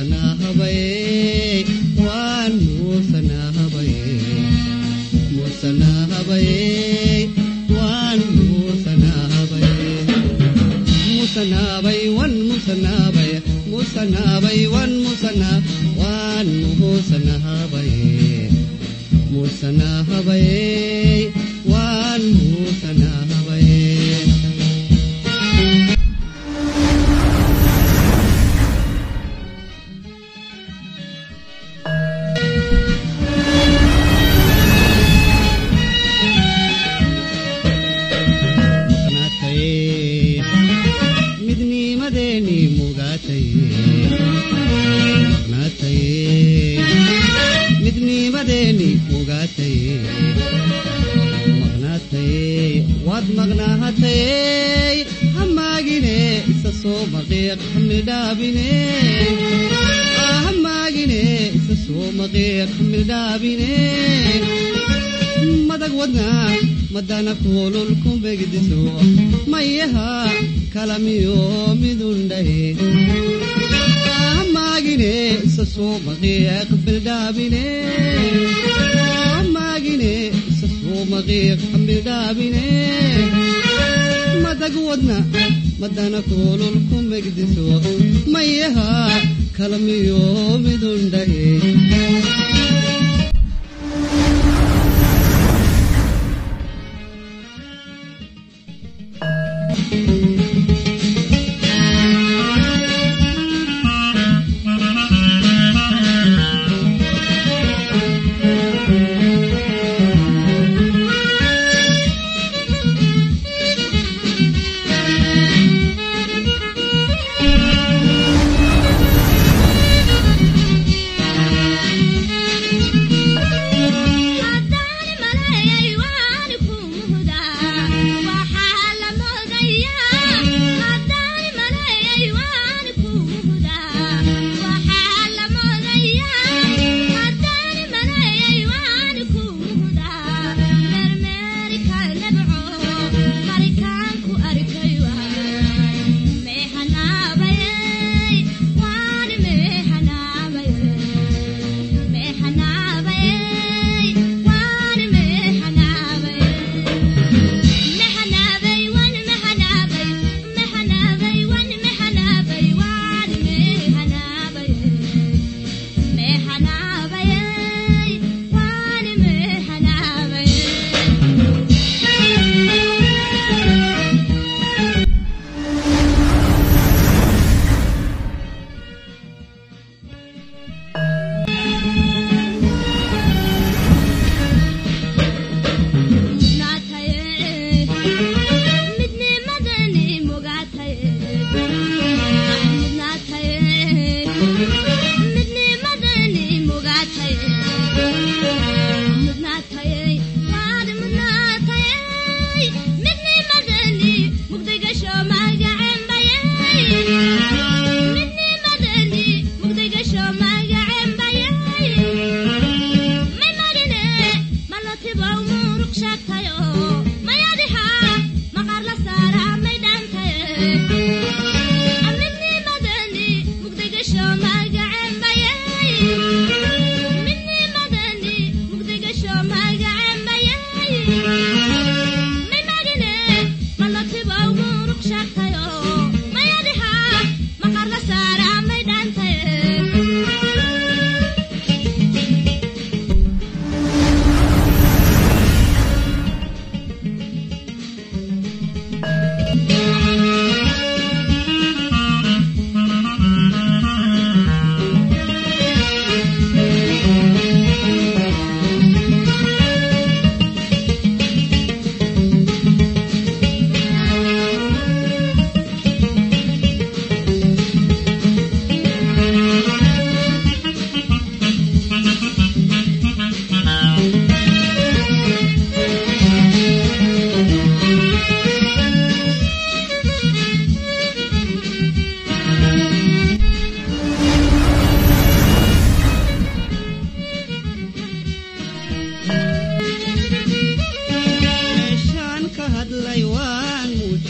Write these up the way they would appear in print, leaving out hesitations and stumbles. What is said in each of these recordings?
musanahabaye wan musanahabaye musanahabaye wan musanahabaye musanahabaye wan musanahabaye musanahabaye wan musanahabaye musanahabaye wan musanahabaye wad magnahatay hamagine isaso maqiq hamidabine hamagine isaso maqiq hamidabine madag wadna madana kulul kumbegdiso mayaha kalamiyo midundahe hamagine isaso maqiq hamidabine hamagine مغيق حمدابينه مدق ودنا مدنا كلكم مقدسوا ميها كلام يوم دون دهي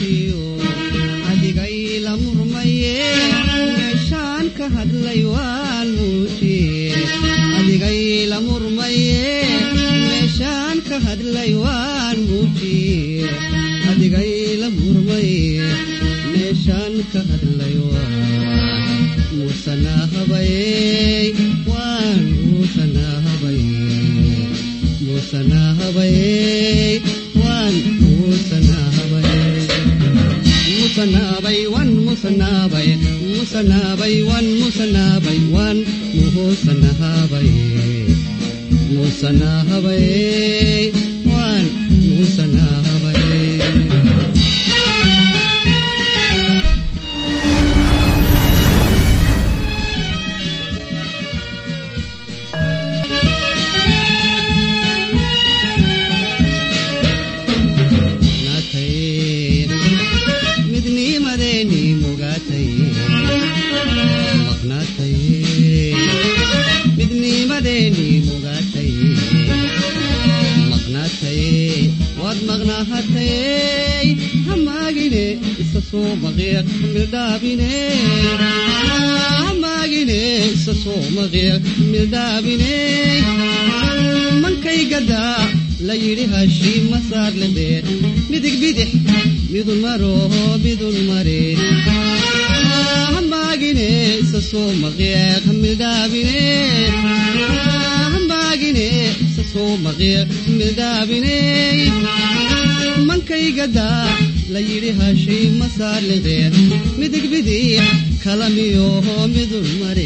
hadlay waa muujiye adigay la murmaye meeshaan ka hadlay waan muujiye adigay la murmaye meeshaan ka hadlay waan muusanahabayey waan muusanahabayey muusanahabayey waan muusanahabayey musanabay wan musanabay musanabay wan musanabay wan muhusanahabay musanahabay wan musanahabay maqnahatay hamagine isa soo maqiiq mildabine hamagine isa soo maqiiq mildabine mankay gada la yiri hashi masar lebe midig bidix midul maro midul mare hamagine isa soo maqiiq mildabine hamagine isa soo maqiiq mildabine mankay gada la yiri hashi masar lebe midig bidix kalamiyo midul mare